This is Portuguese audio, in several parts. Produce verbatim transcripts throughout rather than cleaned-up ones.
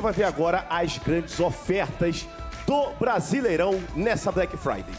vai ver agora as grandes ofertas do Brasileirão nessa Black Friday.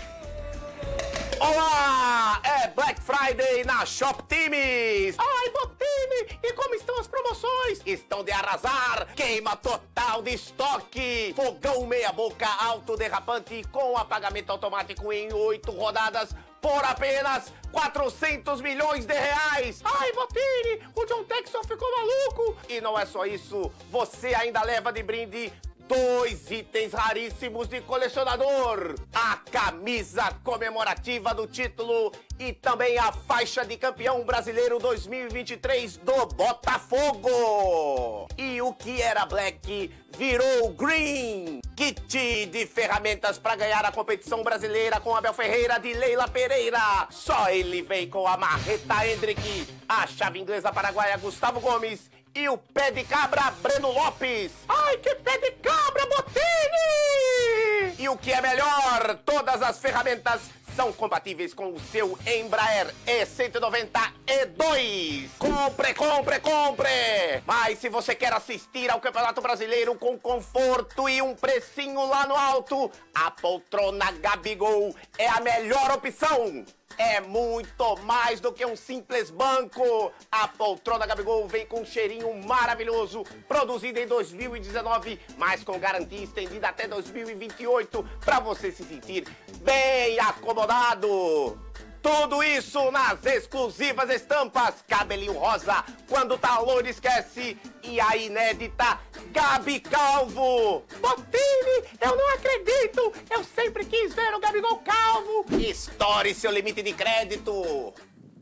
Olá! É Black Friday na Shop Times! Ai, Botini! E como estão as promoções? Estão de arrasar! Queima total de estoque! Fogão meia-boca autoderrapante com apagamento automático em oito rodadas por apenas quatrocentos milhões de reais! Ai, Botini! O John Texton ficou maluco! E não é só isso, você ainda leva de brinde dois itens raríssimos de colecionador. A camisa comemorativa do título e também a faixa de campeão brasileiro dois mil e vinte e três do Botafogo. E o que era black virou green. Kit de ferramentas para ganhar a competição brasileira com Abel Ferreira de Leila Pereira. Só ele vem com a marreta Hendrick, a chave inglesa paraguaia Gustavo Gomes e o pé de cabra Breno Lopes. Ai, que pé de cabra, Botini! E o que é melhor, todas as ferramentas são compatíveis com o seu Embraer E cento e noventa E dois. Compre, compre, compre! Mas se você quer assistir ao Campeonato Brasileiro com conforto e um precinho lá no alto, a poltrona Gabigol é a melhor opção. É muito mais do que um simples banco. A poltrona Gabigol vem com um cheirinho maravilhoso, produzida em dois mil e dezenove, mas com garantia estendida até dois mil e vinte e oito, para você se sentir bem acomodado. Tudo isso nas exclusivas estampas Cabelinho Rosa, Quando tá loiro esquece, e a inédita Gabi Calvo. Botini, eu não acredito! Eu sempre quis ver o Gabigol calvo! Estoure seu limite de crédito!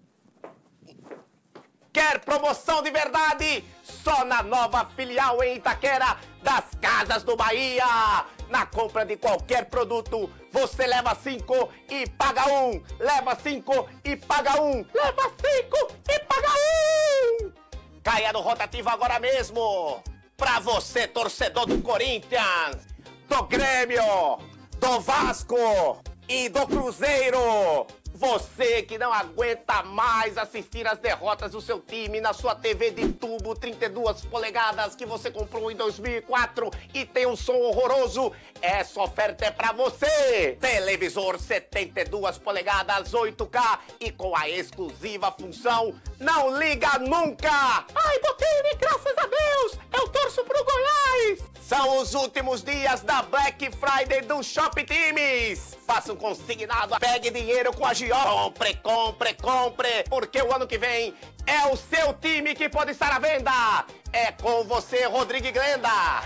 Quer promoção de verdade? Só na nova filial em Itaquera das Casas do Bahia! Na compra de qualquer produto, você leva cinco e paga um! Leva cinco e paga um! Leva cinco e paga um! Caia no rotativo agora mesmo! Pra você, torcedor do Corinthians, do Grêmio, do Vasco e do Cruzeiro! Você que não aguenta mais assistir as derrotas do seu time na sua T V de tubo trinta e duas polegadas que você comprou em dois mil e quatro e tem um som horroroso, essa oferta é pra você! Televisor setenta e duas polegadas oito K e com a exclusiva função Não Liga Nunca! Ai, Botini, graças a Deus! Eu torço pro Goiás! São os últimos dias da Black Friday do Shop Times! Faça um consignado, pegue dinheiro com a Giol. Compre, compre, compre, porque o ano que vem é o seu time que pode estar à venda. É com você, Rodrigo Glenda.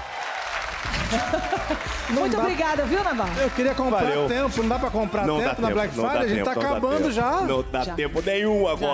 Muito obrigada, viu, Navarro? Eu queria comprar Valeu. tempo, não dá pra comprar Não tempo dá na tempo, Black não dá Friday, a gente tempo, tá não dá acabando tempo. já. Não dá Já. tempo nenhum agora.